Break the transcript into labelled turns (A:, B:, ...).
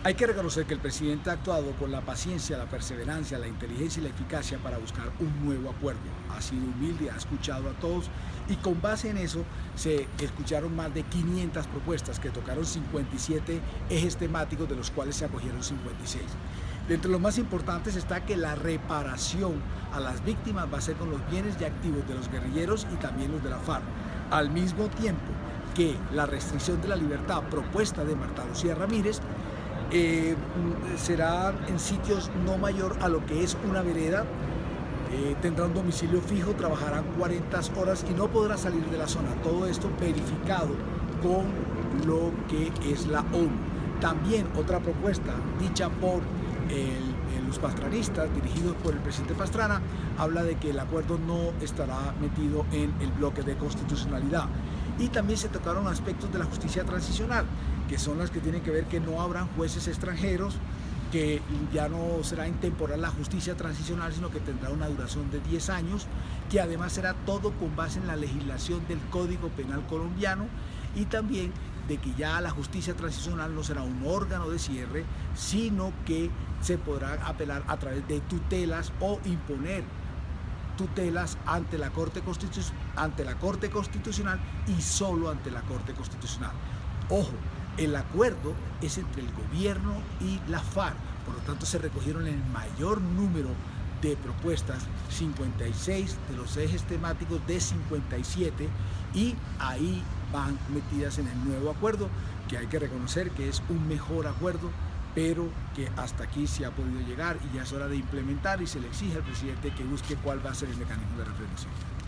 A: Hay que reconocer que el presidente ha actuado con la paciencia, la perseverancia, la inteligencia y la eficacia para buscar un nuevo acuerdo. Ha sido humilde, ha escuchado a todos y con base en eso se escucharon más de 500 propuestas que tocaron 57 ejes temáticos, de los cuales se acogieron 56. De entre los más importantes está que la reparación a las víctimas va a ser con los bienes y activos de los guerrilleros y también los de la FARC, al mismo tiempo que la restricción de la libertad propuesta de Marta Lucía Ramírez será en sitios no mayor a lo que es una vereda. Tendrá un domicilio fijo, trabajarán 40 horas y no podrá salir de la zona. Todo esto verificado con lo que es la ONU. También otra propuesta dicha por los pastranistas, dirigidos por el presidente Pastrana, habla de que el acuerdo no estará metido en el bloque de constitucionalidad. Y también se tocaron aspectos de la justicia transicional, que son las que tienen que ver que no habrán jueces extranjeros, que ya no será intemporal la justicia transicional, sino que tendrá una duración de 10 años, que además será todo con base en la legislación del Código Penal colombiano, y también de que ya la justicia transicional no será un órgano de cierre, sino que se podrá apelar a través de tutelas o imponer tutelas ante la Corte Constitucional y solo ante la Corte Constitucional. Ojo, el acuerdo es entre el gobierno y la FARC, por lo tanto se recogieron el mayor número de propuestas, 56 de los ejes temáticos de 57, y ahí van metidas en el nuevo acuerdo, que hay que reconocer que es un mejor acuerdo, pero que hasta aquí se ha podido llegar y ya es hora de implementar, y se le exige al presidente que busque cuál va a ser el mecanismo de refrendación.